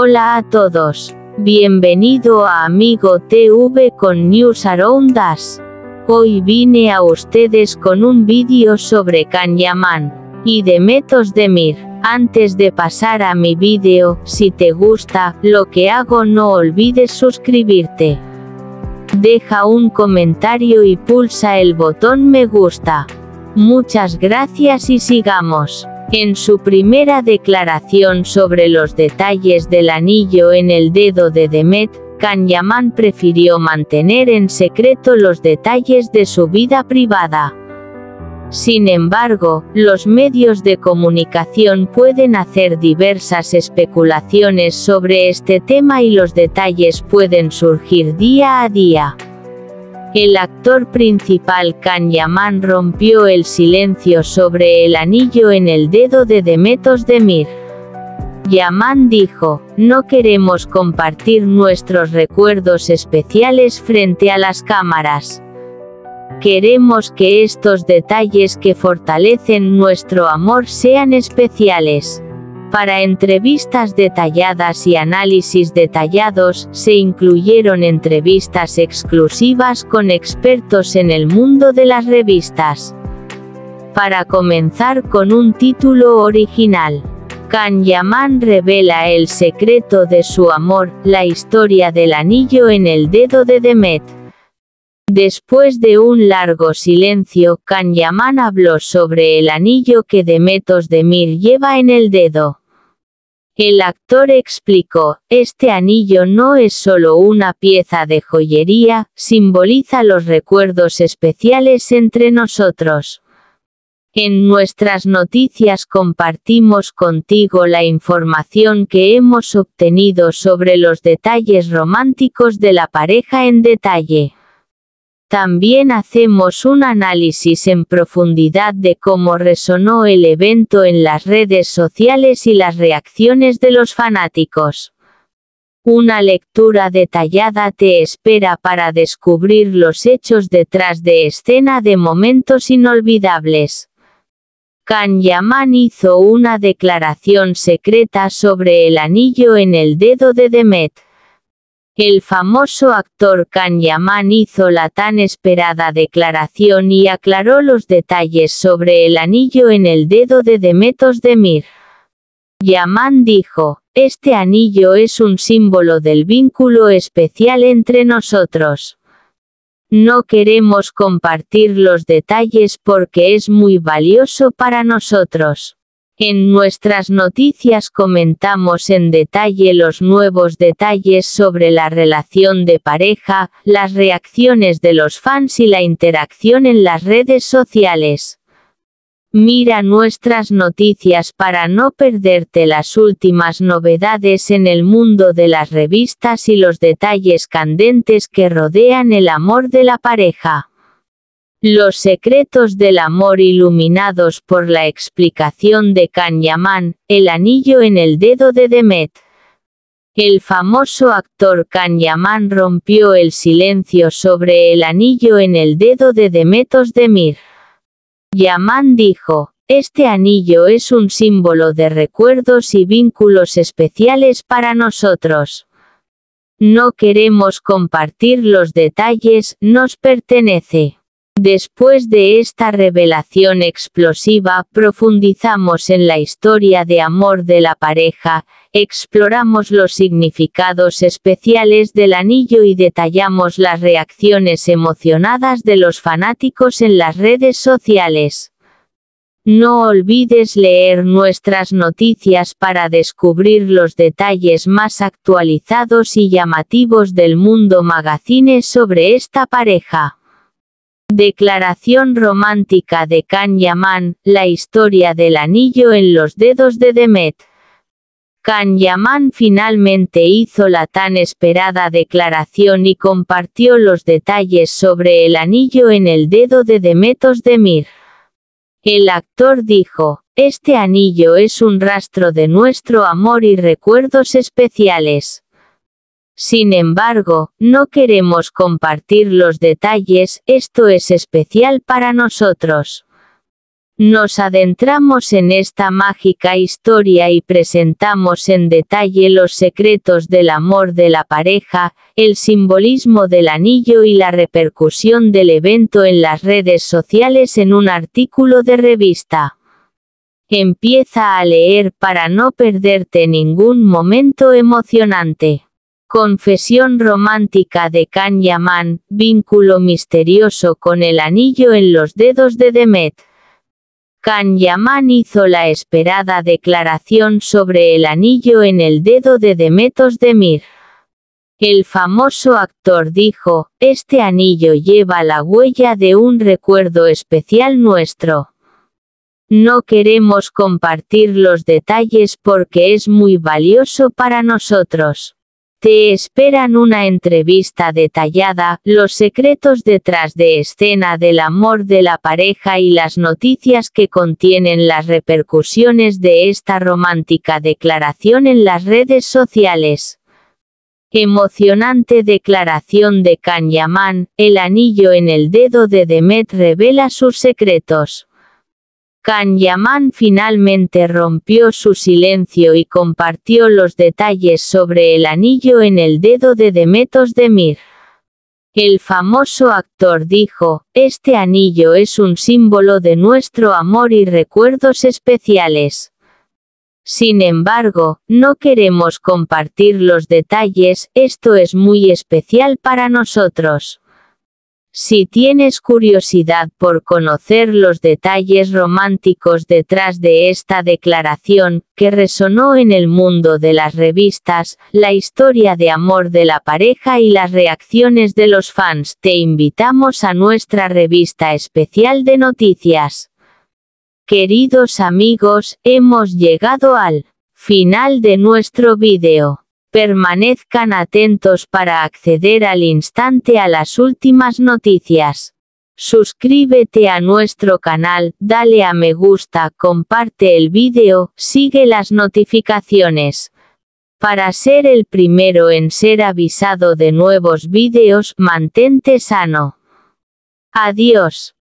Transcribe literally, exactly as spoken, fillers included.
Hola a todos. Bienvenido a Amigo T V con News Around Us. Hoy vine a ustedes con un vídeo sobre Can Yaman y Demet Özdemir. Antes de pasar a mi vídeo, si te gusta lo que hago, no olvides suscribirte. Deja un comentario y pulsa el botón me gusta. Muchas gracias y sigamos. En su primera declaración sobre los detalles del anillo en el dedo de Demet, Can Yaman prefirió mantener en secreto los detalles de su vida privada. Sin embargo, los medios de comunicación pueden hacer diversas especulaciones sobre este tema y los detalles pueden surgir día a día. El actor principal Can Yaman rompió el silencio sobre el anillo en el dedo de Demet Özdemir. Yaman dijo: "No queremos compartir nuestros recuerdos especiales frente a las cámaras. Queremos que estos detalles que fortalecen nuestro amor sean especiales". Para entrevistas detalladas y análisis detallados, se incluyeron entrevistas exclusivas con expertos en el mundo de las revistas. Para comenzar con un título original, Can Yaman revela el secreto de su amor, la historia del anillo en el dedo de Demet. Después de un largo silencio, Can Yaman habló sobre el anillo que Demet Özdemir lleva en el dedo. El actor explicó: "Este anillo no es solo una pieza de joyería, simboliza los recuerdos especiales entre nosotros. En nuestras noticias compartimos contigo la información que hemos obtenido sobre los detalles románticos de la pareja en detalle. También hacemos un análisis en profundidad de cómo resonó el evento en las redes sociales y las reacciones de los fanáticos. Una lectura detallada te espera para descubrir los hechos detrás de escena de momentos inolvidables". Can Yaman hizo una declaración secreta sobre el anillo en el dedo de Demet. El famoso actor Can Yaman hizo la tan esperada declaración y aclaró los detalles sobre el anillo en el dedo de Demet Özdemir. Yaman dijo: "Este anillo es un símbolo del vínculo especial entre nosotros. No queremos compartir los detalles porque es muy valioso para nosotros. En nuestras noticias comentamos en detalle los nuevos detalles sobre la relación de pareja, las reacciones de los fans y la interacción en las redes sociales. Mira nuestras noticias para no perderte las últimas novedades en el mundo de las revistas y los detalles candentes que rodean el amor de la pareja". Los secretos del amor iluminados por la explicación de Can Yaman, el anillo en el dedo de Demet. El famoso actor Can Yaman rompió el silencio sobre el anillo en el dedo de Demet Özdemir. Yaman dijo: "Este anillo es un símbolo de recuerdos y vínculos especiales para nosotros. No queremos compartir los detalles, nos pertenece". Después de esta revelación explosiva, profundizamos en la historia de amor de la pareja, exploramos los significados especiales del anillo y detallamos las reacciones emocionadas de los fanáticos en las redes sociales. No olvides leer nuestras noticias para descubrir los detalles más actualizados y llamativos del mundo magazine sobre esta pareja. Declaración romántica de Can Yaman, la historia del anillo en los dedos de Demet. Can Yaman finalmente hizo la tan esperada declaración y compartió los detalles sobre el anillo en el dedo de Demet Özdemir. El actor dijo: "Este anillo es un rastro de nuestro amor y recuerdos especiales. Sin embargo, no queremos compartir los detalles, esto es especial para nosotros. Nos adentramos en esta mágica historia y presentamos en detalle los secretos del amor de la pareja, el simbolismo del anillo y la repercusión del evento en las redes sociales en un artículo de revista. Empieza a leer para no perderte ningún momento emocionante. Confesión romántica de Can Yaman, vínculo misterioso con el anillo en los dedos de Demet. Can Yaman hizo la esperada declaración sobre el anillo en el dedo de Demet Özdemir. El famoso actor dijo: "Este anillo lleva la huella de un recuerdo especial nuestro. No queremos compartir los detalles porque es muy valioso para nosotros. Te esperan una entrevista detallada, los secretos detrás de escena del amor de la pareja y las noticias que contienen las repercusiones de esta romántica declaración en las redes sociales". Emocionante declaración de Can Yaman, el anillo en el dedo de Demet revela sus secretos. Can Yaman finalmente rompió su silencio y compartió los detalles sobre el anillo en el dedo de Demet Özdemir. El famoso actor dijo: "Este anillo es un símbolo de nuestro amor y recuerdos especiales. Sin embargo, no queremos compartir los detalles, esto es muy especial para nosotros". Si tienes curiosidad por conocer los detalles románticos detrás de esta declaración, que resonó en el mundo de las revistas, la historia de amor de la pareja y las reacciones de los fans, te invitamos a nuestra revista especial de noticias. Queridos amigos, hemos llegado al final de nuestro vídeo. Permanezcan atentos para acceder al instante a las últimas noticias. Suscríbete a nuestro canal, dale a me gusta, comparte el vídeo, sigue las notificaciones. Para ser el primero en ser avisado de nuevos vídeos, mantente sano. Adiós.